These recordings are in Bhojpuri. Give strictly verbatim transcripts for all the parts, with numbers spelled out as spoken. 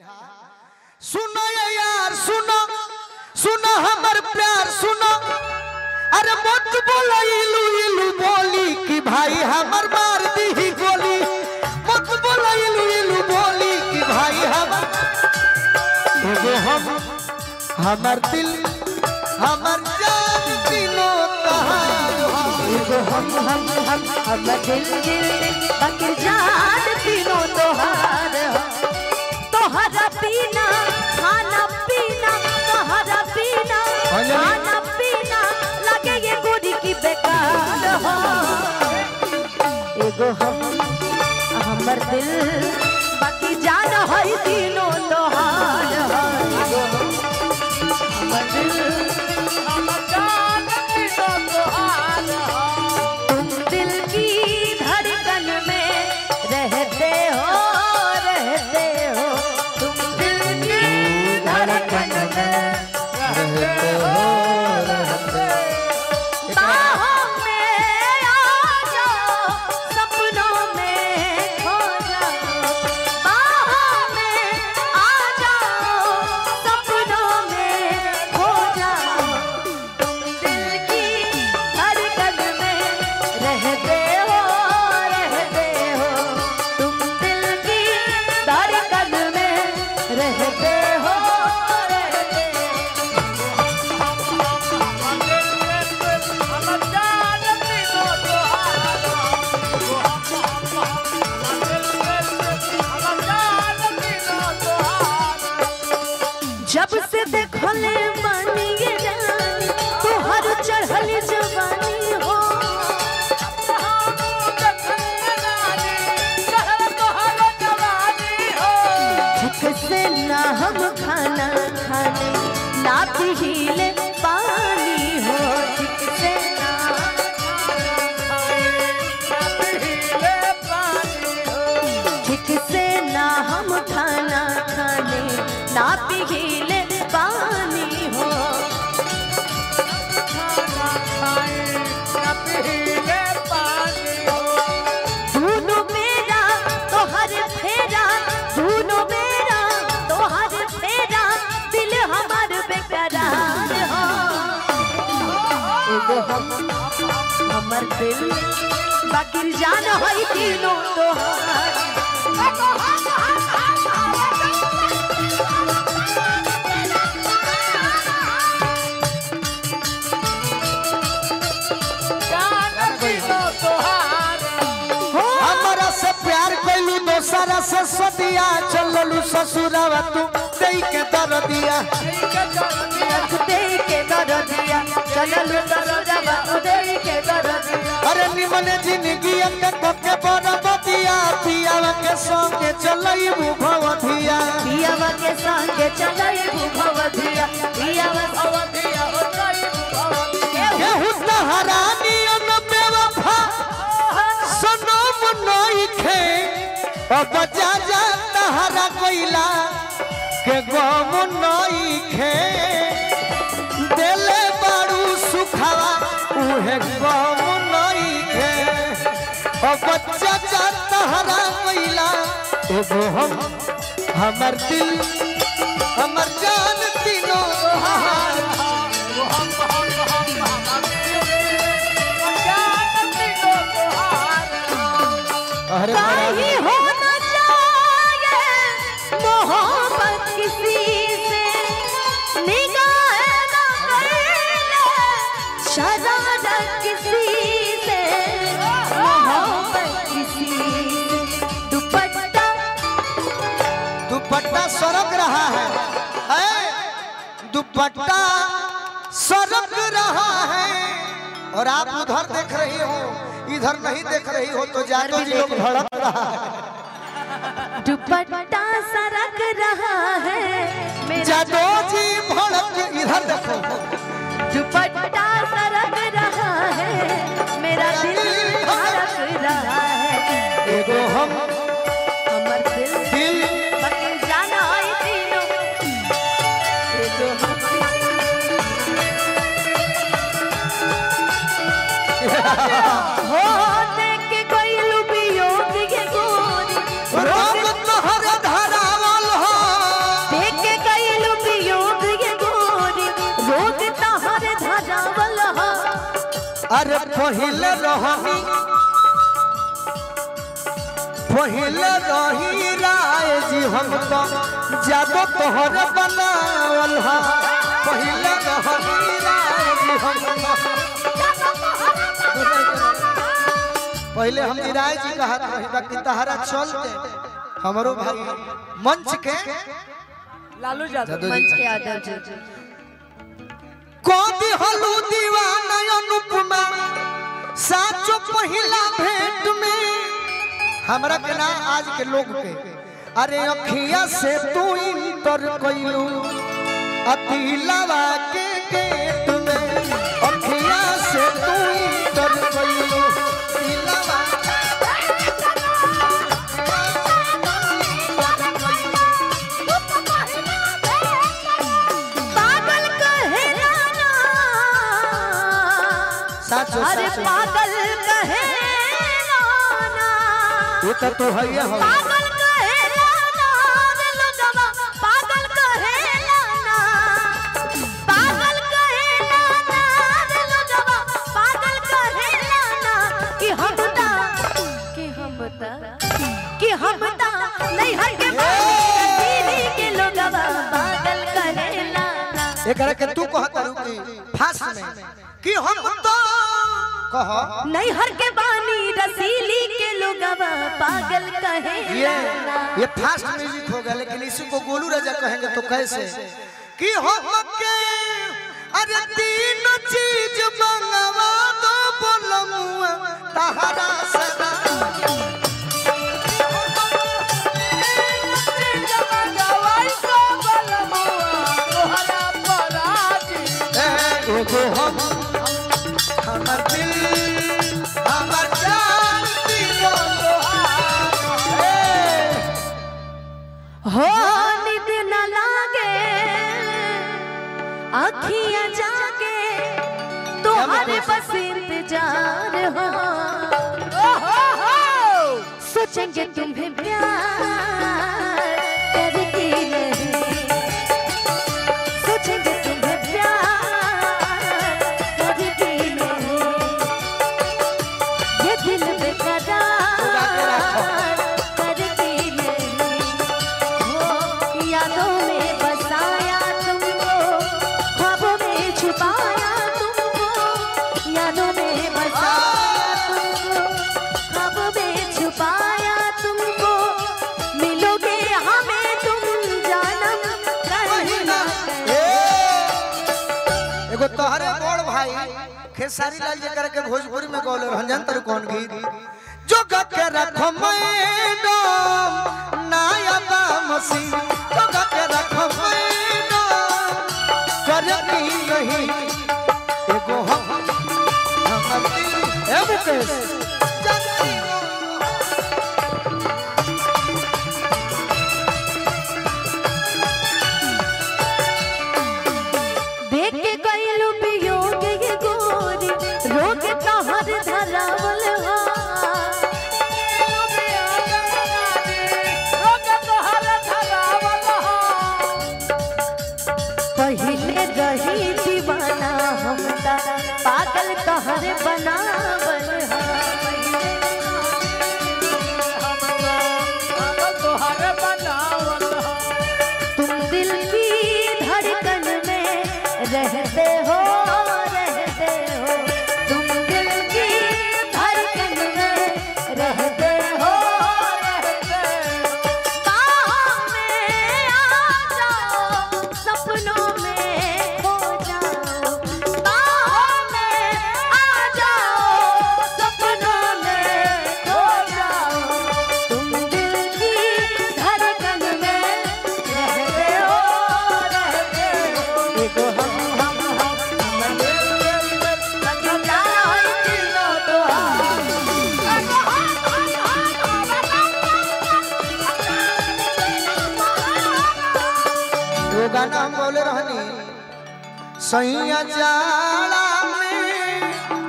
सुनो यार सुनो सुनो हमर प्यार सुनो अरे मत बोलो इलू इलू बोली कि भाई हमर मार दी ही गोली मत बोलो इलू इलू बोली कि भाई हमर एगो हम हमर दिल हमर जान तीनों तहार एगो हम हम हम हमर दिल दिल बाकी जान तीनों तोहार तोहरा पीना खाना पीना तोहरा पीना खाना पीना लगे ये गोरी की बेकार हो एगो हम हमर दिल बाकी जान है तीनों तोहार एगो हमर दिल हमर जान तीनों तोहार तुम दिल की धड़कन में रहते हो रहते हो तुम दिल की धड़कन में रहते हो रहते बाहों में आ जाओ सपनों में खो जाओ बाहों में आ जाओ सपनों में खो जाओ तुम दिल की धड़कन में रहते हो रहते हो तुम दिल की धड़कन में रहते हो रहते जब से देखले मानी ये जानी तोहर चढ़ली जवानी हो ठीक से ना हम खाना खाने ना पीले पानी हो ठीक से ना ठीक से ना हम खाना खाने ना पीले पानी हो दोनों मेरा तोहर फेरा दोनों मेरा तोहर फेरा दिल हमार बेकरार हो एगो हम हमर दिल बाकी जान है तीनों तोहार हमरा से प्यार कैलू दोसरा से सदिया चललू ससुरावा तू दे के दर दिया दे के दर दिया चललू ससुरावा तू दे के दर दिया अरे निमन जिंदगी के कोके बरबदिया पियावा के संगे चलई भवधिया पियावा के संगे चलई भवधिया पियावा भवधिया हो चलई भवधिया केहू तहरानी अन बेवफा सनम नइखे अब जा जा तहरा कोइला के गम नइखे देले बारू सुखावा उहे गम नइखे अब जा जा तहरा कोइला एगो हम हमर दिल हमर जान तीनों तोहार कहीं हो न जाए मोहब्बत किसी से निगाह न करे शरारत किसी से मोहब्बत किसी से दुपट्टा दुपट्टा सरक रहा है, है? दुपट्टा सरक रहा है और आप उधर देख रही हो इधर नहीं देख रही हो तो जादू जी लोग भड़क रहा है दुपट्टा सरक रहा है जादू जी भड़क इधर देखो दुपट्टा सरक रहा है मेरा दिल धड़क रहा है एगो हम हमर दिल दिल बाकी जाना है तीनों एगो हम हो देख के कोई लुबियो के गोरी रंग तोहर धरावल हो अरे पहले रहनी पहले रही राय जी हम तो जादो तोहर बनावल हा पहले रही राय जी हम पहले हम राय जी कहत रही बाकी तहरा चलते हमरो भाई मंच के लालू यादव मंच के यादव जी कोदी हलू दीवाना अनुपमा साचो पहिला भेंट में हमरा के ना आज के लोग के अरे अखिया से तू इंटर कइलू अतिलावा के गेट में अखिया से तू इंटर कइलू अतिलावा अरे पागल कहे नाना ये तो तू है ये हो पागल कहे नाना रे लोगवा पागल कहे नाना पागल कहे नाना रे लोगवा पागल कहे नाना कि हम बता कि हम बता कि हम बता नहीं हर के दीदी के लोगवा पागल कहे नाना एकरा के तू कहत रुकी फांस में कि हम तो कहो नहीं हर के बानी रसीली के लोगवा पागल कहे ये ये फास्ट म्यूजिक हो गया लेकिन इसी को गोलू राजा कहेंगे तो कैसे कि हम के अरे तीन चीज मंगवा दो बोलमुआ तहरा सदा एगो हम हमर दिल हमर जान तीनों तोहार हो निद न लागे आँखियाँ जागे तुम्हारे बस इंतजार हो सोचेंगे तुम्हें प्यार करती नहीं सोचेंगे तुम्हें प्यार करती नहीं ये दिल बेकरार करती नहीं हो यादों में बसाया तुमको ख्वाबों में छुपाया तुमको यादों में बसाया तुमको ख्वाबों में छुपाया तुमको मिलोगे हमें तुम जानम कहीं ना एगो तोहरे बड़ भाई खेसारी लाल जी करके भोजपुरी में गौले रंजन तर कौन गीत जो गा के रखो मैडम नायबा मसी जो गा के रखो मैडम करती नहीं एगो हम हम दिल ए मुकेश जानती हो देख के गइलू वियोग ये गोरी रोग तोहर धरावल हो पहिले रही दीवाना हम ता पागल तोहर बनावल हो तुम दिल की धड़कन में रहते हो रहते हो तुम दिल की धड़कन में रहते हो रहते हो बाहों में आ जाओ सपनों में खो जाओ बाहों में आ जाओ सपनों में खो जाओ तुम दिल की धड़कन में रहते हो रहते हो एगो हम हम हम वो गाना हम बोले रहनी सैया जाला में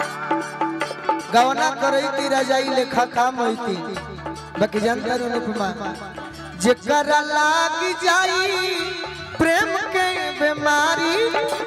गवना करैती रजाई लेखा काम होती बाकी जानता रू अनुपमा जेकरा लाग जाई प्रेम के बीमारी